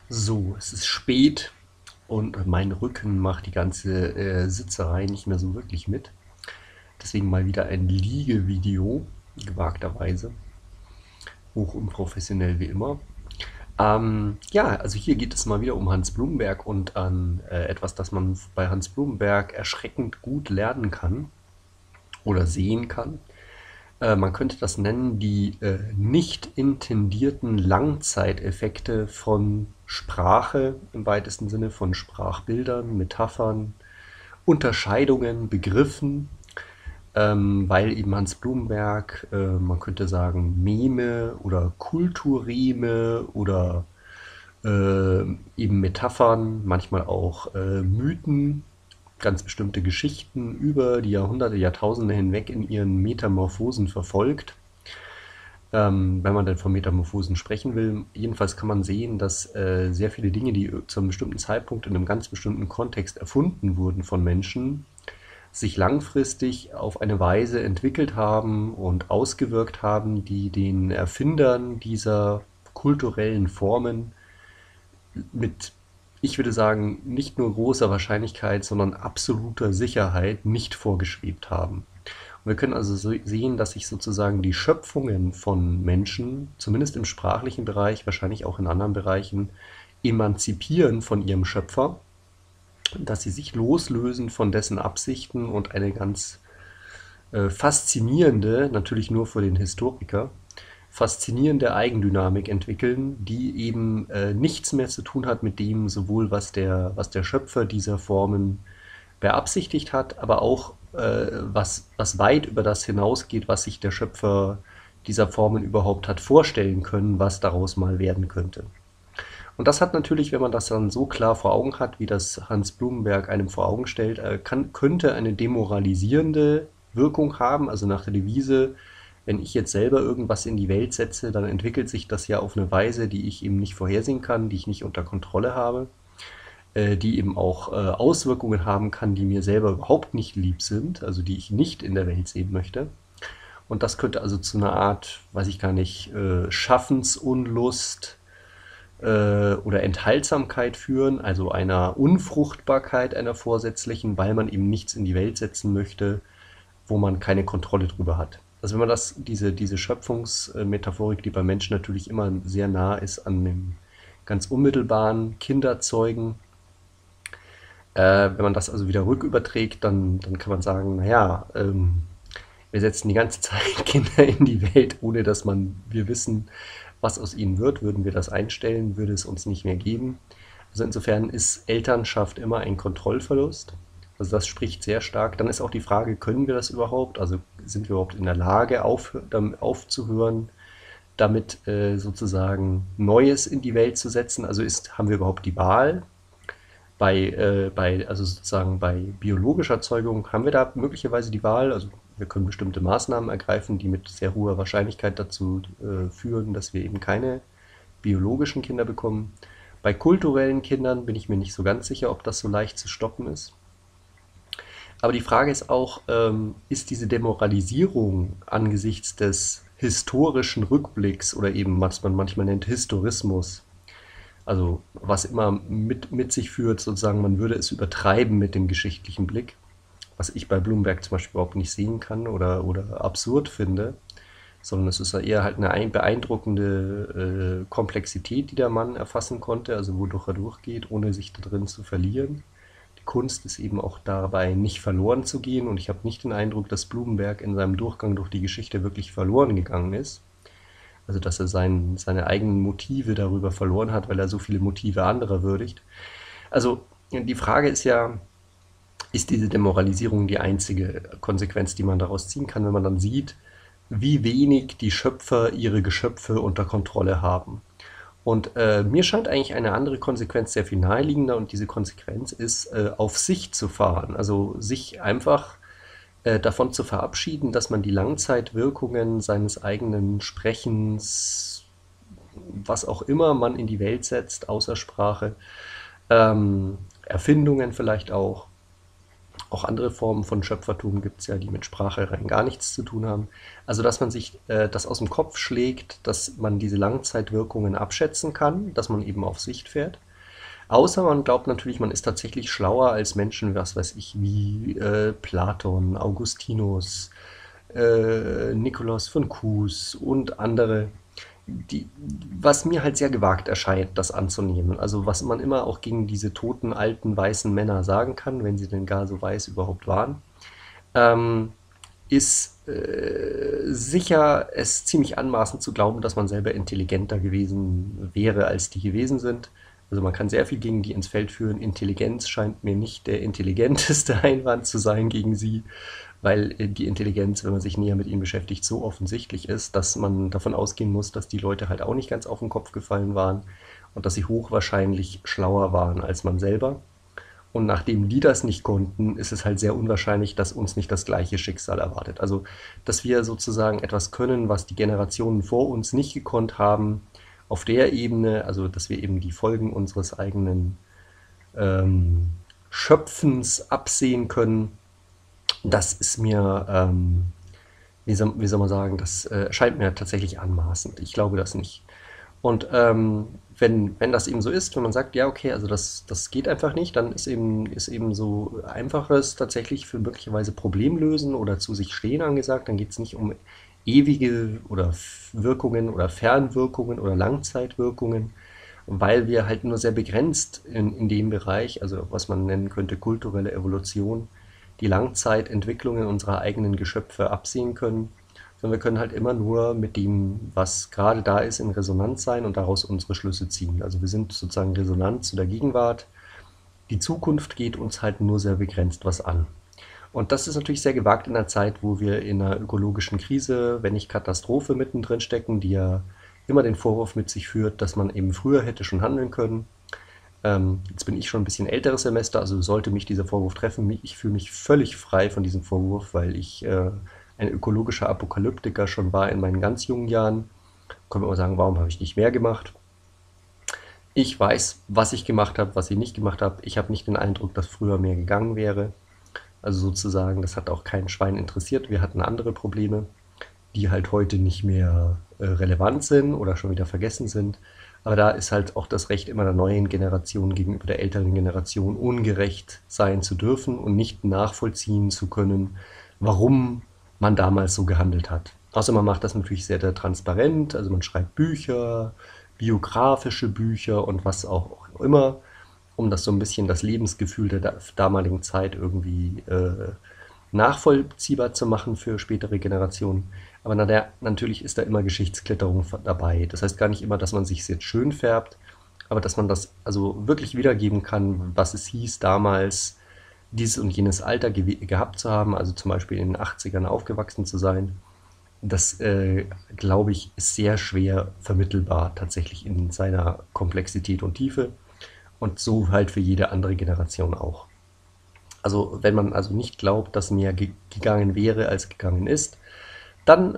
So, es ist spät und mein Rücken macht die ganze Sitzerei nicht mehr so wirklich mit. Deswegen mal wieder ein Liegevideo, gewagterweise, hoch unprofessionell wie immer. Ja, also hier geht es mal wieder um Hans Blumenberg und an etwas, das man bei Hans Blumenberg erschreckend gut lernen kann oder sehen kann. Man könnte das nennen, die nicht intendierten Langzeiteffekte von Sprache im weitesten Sinne, von Sprachbildern, Metaphern, Unterscheidungen, Begriffen, weil eben Hans Blumenberg, man könnte sagen, Meme oder Kulturreme oder eben Metaphern, manchmal auch Mythen, ganz bestimmte Geschichten über die Jahrhunderte, Jahrtausende hinweg in ihren Metamorphosen verfolgt. Wenn man denn von Metamorphosen sprechen will. Jedenfalls kann man sehen, dass sehr viele Dinge, die zu einem bestimmten Zeitpunkt in einem ganz bestimmten Kontext erfunden wurden von Menschen, sich langfristig auf eine Weise entwickelt haben und ausgewirkt haben, die den Erfindern dieser kulturellen Formen mit, ich würde sagen, nicht nur großer Wahrscheinlichkeit, sondern absoluter Sicherheit nicht vorgeschwebt haben. Und wir können also so sehen, dass sich sozusagen die Schöpfungen von Menschen, zumindest im sprachlichen Bereich, wahrscheinlich auch in anderen Bereichen, emanzipieren von ihrem Schöpfer, dass sie sich loslösen von dessen Absichten und eine ganz faszinierende, natürlich nur für den Historiker, faszinierende Eigendynamik entwickeln, die eben nichts mehr zu tun hat mit dem, sowohl was der Schöpfer dieser Formen beabsichtigt hat, aber auch was weit über das hinausgeht, was sich der Schöpfer dieser Formen überhaupt hat vorstellen können, was daraus mal werden könnte. Und das hat natürlich, wenn man das dann so klar vor Augen hat, wie das Hans Blumenberg einem vor Augen stellt, könnte eine demoralisierende Wirkung haben, also nach der Devise, wenn ich jetzt selber irgendwas in die Welt setze, dann entwickelt sich das ja auf eine Weise, die ich eben nicht vorhersehen kann, die ich nicht unter Kontrolle habe, die eben auch Auswirkungen haben kann, die mir selber überhaupt nicht lieb sind, also die ich nicht in der Welt sehen möchte. Und das könnte also zu einer Art, weiß ich gar nicht, Schaffensunlust oder Enthaltsamkeit führen, also einer Unfruchtbarkeit einer vorsätzlichen, weil man eben nichts in die Welt setzen möchte, wo man keine Kontrolle drüber hat. Also wenn man diese Schöpfungsmetaphorik, die beim Menschen natürlich immer sehr nah ist an dem ganz unmittelbaren Kinderzeugen, wenn man das also wieder rücküberträgt, dann kann man sagen, naja, wir setzen die ganze Zeit Kinder in die Welt, ohne dass wir wissen, was aus ihnen wird. Würden wir das einstellen, würde es uns nicht mehr geben. Also insofern ist Elternschaft immer ein Kontrollverlust. Also das spricht sehr stark. Dann ist auch die Frage, können wir das überhaupt? Also sind wir überhaupt in der Lage, aufzuhören, damit sozusagen Neues in die Welt zu setzen? Also haben wir überhaupt die Wahl? Also sozusagen bei biologischer Zeugung haben wir da möglicherweise die Wahl. Also wir können bestimmte Maßnahmen ergreifen, die mit sehr hoher Wahrscheinlichkeit dazu führen, dass wir eben keine biologischen Kinder bekommen. Bei kulturellen Kindern bin ich mir nicht so ganz sicher, ob das so leicht zu stoppen ist. Aber die Frage ist auch, ist diese Demoralisierung angesichts des historischen Rückblicks oder eben, was man manchmal nennt, Historismus, also was immer mit sich führt, sozusagen, man würde es übertreiben mit dem geschichtlichen Blick, was ich bei Bloomberg zum Beispiel überhaupt nicht sehen kann oder absurd finde, sondern es ist ja eher halt eine beeindruckende Komplexität, die der Mann erfassen konnte, also wodurch er durchgeht, ohne sich da drin zu verlieren. Die Kunst ist eben auch dabei, nicht verloren zu gehen, und ich habe nicht den Eindruck, dass Blumenberg in seinem Durchgang durch die Geschichte wirklich verloren gegangen ist. Also dass er seine eigenen Motive darüber verloren hat, weil er so viele Motive anderer würdigt. Also die Frage ist ja, ist diese Demoralisierung die einzige Konsequenz, die man daraus ziehen kann, wenn man dann sieht, wie wenig die Schöpfer ihre Geschöpfe unter Kontrolle haben. Und mir scheint eigentlich eine andere Konsequenz sehr viel naheliegender, und diese Konsequenz ist, auf sich zu fahren. Also sich einfach davon zu verabschieden, dass man die Langzeitwirkungen seines eigenen Sprechens, was auch immer man in die Welt setzt, außer Sprache, Erfindungen vielleicht auch, Auch andere Formen von Schöpfertum gibt es ja, die mit Sprache rein gar nichts zu tun haben. Also, dass man sich das aus dem Kopf schlägt, dass man diese Langzeitwirkungen abschätzen kann, dass man eben auf Sicht fährt. Außer man glaubt natürlich, man ist tatsächlich schlauer als Menschen, was weiß ich, wie Platon, Augustinus, Nikolaus von Kues und andere, die, was mir halt sehr gewagt erscheint, das anzunehmen. Also was man immer auch gegen diese toten, alten, weißen Männer sagen kann, wenn sie denn gar so weiß überhaupt waren, ähm, ist sicher es ziemlich anmaßend zu glauben, dass man selber intelligenter gewesen wäre, als die gewesen sind. Also man kann sehr viel gegen die ins Feld führen. Intelligenz scheint mir nicht der intelligenteste Einwand zu sein gegen sie, weil die Intelligenz, wenn man sich näher mit ihnen beschäftigt, so offensichtlich ist, dass man davon ausgehen muss, dass die Leute halt auch nicht ganz auf den Kopf gefallen waren und dass sie hochwahrscheinlich schlauer waren als man selber. Und nachdem die das nicht konnten, ist es halt sehr unwahrscheinlich, dass uns nicht das gleiche Schicksal erwartet. Also, dass wir sozusagen etwas können, was die Generationen vor uns nicht gekonnt haben, auf der Ebene, also dass wir eben die Folgen unseres eigenen Schöpfens absehen können, das ist mir, wie soll man sagen, das scheint mir tatsächlich anmaßend. Ich glaube das nicht. Und wenn das eben so ist, wenn man sagt, ja, okay, also das geht einfach nicht, dann ist eben so einfaches tatsächlich für möglicherweise Problemlösen oder zu sich stehen angesagt. Dann geht es nicht um ewige oder Wirkungen oder Fernwirkungen oder Langzeitwirkungen, weil wir halt nur sehr begrenzt in dem Bereich, also was man nennen könnte kulturelle Evolution, die Langzeitentwicklungen unserer eigenen Geschöpfe absehen können, sondern wir können halt immer nur mit dem, was gerade da ist, in Resonanz sein und daraus unsere Schlüsse ziehen. Also wir sind sozusagen resonant zu der Gegenwart. Die Zukunft geht uns halt nur sehr begrenzt was an. Und das ist natürlich sehr gewagt in einer Zeit, wo wir in einer ökologischen Krise, wenn nicht Katastrophe mittendrin stecken, die ja immer den Vorwurf mit sich führt, dass man eben früher hätte schon handeln können. Jetzt bin ich schon ein bisschen älteres Semester, also sollte mich dieser Vorwurf treffen. Ich fühle mich völlig frei von diesem Vorwurf, weil ich ein ökologischer Apokalyptiker schon war in meinen ganz jungen Jahren. Können wir mal sagen, warum habe ich nicht mehr gemacht? Ich weiß, was ich gemacht habe, was ich nicht gemacht habe. Ich habe nicht den Eindruck, dass früher mehr gegangen wäre. Also sozusagen, das hat auch kein Schwein interessiert. Wir hatten andere Probleme, die halt heute nicht mehr relevant sind oder schon wieder vergessen sind. Aber da ist halt auch das Recht immer der neuen Generation gegenüber der älteren Generation ungerecht sein zu dürfen und nicht nachvollziehen zu können, warum man damals so gehandelt hat. Außer man macht das natürlich sehr, sehr transparent, also man schreibt Bücher, biografische Bücher und was auch immer, um das so ein bisschen das Lebensgefühl der damaligen Zeit irgendwie nachvollziehbar zu machen für spätere Generationen. Aber natürlich ist da immer Geschichtsklitterung dabei. Das heißt gar nicht immer, dass man sich jetzt schön färbt, aber dass man das also wirklich wiedergeben kann, was es hieß damals, dieses und jenes Alter gehabt zu haben, also zum Beispiel in den 80ern aufgewachsen zu sein. Das, glaube ich, ist sehr schwer vermittelbar tatsächlich in seiner Komplexität und Tiefe und so halt für jede andere Generation auch. Also wenn man also nicht glaubt, dass mehr gegangen wäre, als gegangen ist, dann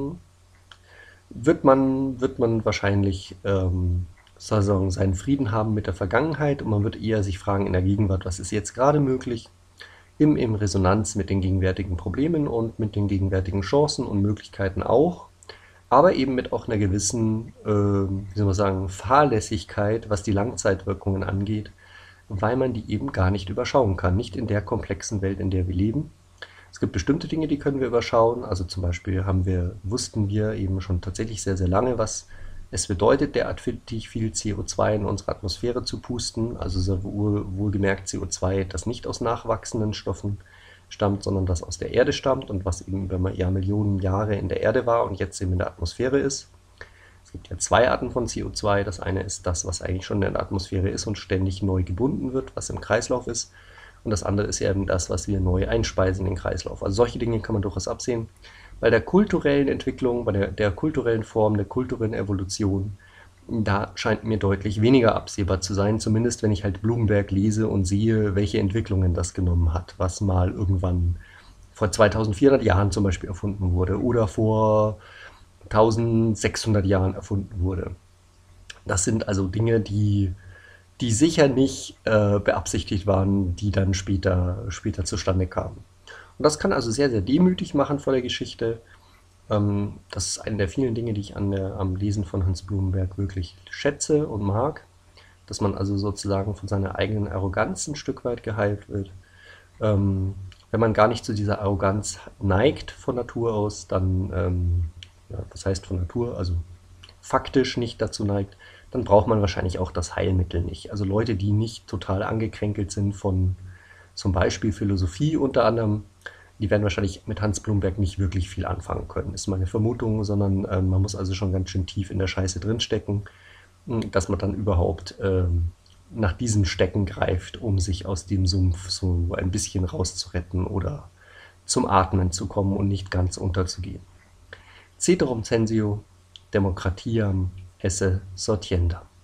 wird man wahrscheinlich sozusagen seinen Frieden haben mit der Vergangenheit und man wird eher sich fragen in der Gegenwart, was ist jetzt gerade möglich, im Resonanz mit den gegenwärtigen Problemen und mit den gegenwärtigen Chancen und Möglichkeiten auch, aber eben mit auch einer gewissen, wie soll man sagen, Fahrlässigkeit, was die Langzeitwirkungen angeht, weil man die eben gar nicht überschauen kann, nicht in der komplexen Welt, in der wir leben. Es gibt bestimmte Dinge, die können wir überschauen. Also zum Beispiel wussten wir eben schon tatsächlich sehr, sehr lange, was es bedeutet, derartig viel CO2 in unsere Atmosphäre zu pusten. Also sehr wohlgemerkt CO2, das nicht aus nachwachsenden Stoffen stammt, sondern das aus der Erde stammt und was eben über Millionen Jahre in der Erde war und jetzt eben in der Atmosphäre ist. Es gibt ja zwei Arten von CO2. Das eine ist das, was eigentlich schon in der Atmosphäre ist und ständig neu gebunden wird, was im Kreislauf ist. Und das andere ist eben das, was wir neu einspeisen in den Kreislauf. Also solche Dinge kann man durchaus absehen. Bei der kulturellen Entwicklung, bei der kulturellen Form, der kulturellen Evolution, da scheint mir deutlich weniger absehbar zu sein, zumindest wenn ich halt Bloomberg lese und sehe, welche Entwicklungen das genommen hat, was mal irgendwann vor 2400 Jahren zum Beispiel erfunden wurde oder vor 1600 Jahren erfunden wurde. Das sind also Dinge, die die sicher nicht beabsichtigt waren, die dann später zustande kamen. Und das kann also sehr, sehr demütig machen vor der Geschichte. Das ist eine der vielen Dinge, die ich am Lesen von Hans Blumenberg wirklich schätze und mag, dass man also sozusagen von seiner eigenen Arroganz ein Stück weit geheilt wird. Wenn man gar nicht zu dieser Arroganz neigt von Natur aus, dann, ja, was heißt von Natur, also faktisch nicht dazu neigt, dann braucht man wahrscheinlich auch das Heilmittel nicht. Also Leute, die nicht total angekränkelt sind von zum Beispiel Philosophie unter anderem, die werden wahrscheinlich mit Hans Blumberg nicht wirklich viel anfangen können, ist meine Vermutung, sondern man muss also schon ganz schön tief in der Scheiße drinstecken, dass man dann überhaupt nach diesem Stecken greift, um sich aus dem Sumpf so ein bisschen rauszuretten oder zum Atmen zu kommen und nicht ganz unterzugehen. Ceterum censeo democratiam esse sortienda.